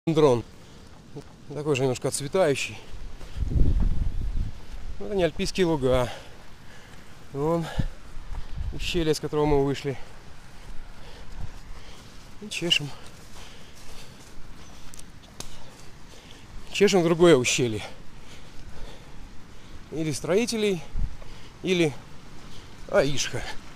дрон. Такой же немножко отцветающий. Это не альпийские луга. Вон ущелье, с которого мы вышли. И чешем. Чешем другое ущелье. Или строителей, или Аишха.